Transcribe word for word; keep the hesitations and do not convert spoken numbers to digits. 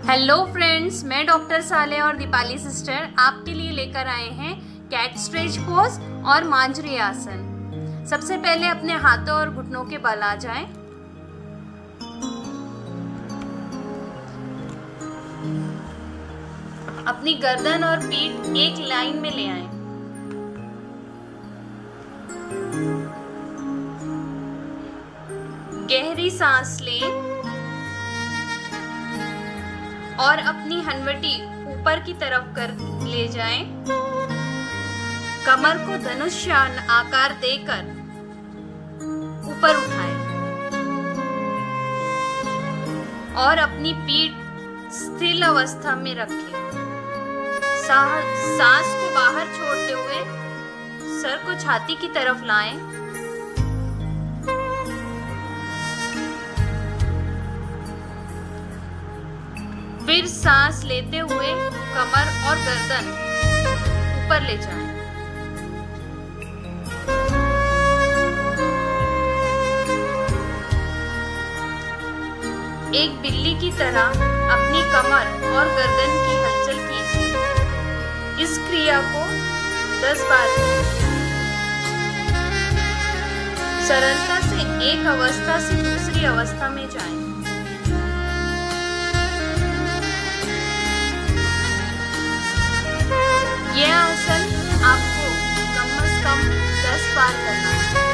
Hello friends, मैं doctor साले और दीपाली सिस्टर आपके लिए लेकर आए हैं कैट स्ट्रेच पोज और मांजरी आसन। सबसे पहले अपने हाथों और घुटनों के बल आ जाएं। अपनी गर्दन और पीठ एक लाइन में ले आएं। गहरी सांस लें और अपनी हनवटी ऊपर की तरफ कर ले जाएं। कमर को धनुष आकार देकर ऊपर उठाएं और अपनी पीठ स्थिर अवस्था में रखें। सांस को बाहर छोड़ते हुए सर को छाती की तरफ लाएं। फिर सांस लेते हुए कमर और गर्दन ऊपर ले जाएं। एक बिल्ली की तरह अपनी कमर और गर्दन की हलचल कीजिए। इस क्रिया को दस बार सरलता से एक अवस्था से दूसरी अवस्था में जाएं। यह आसन आपको कम से कम दस बार करना है।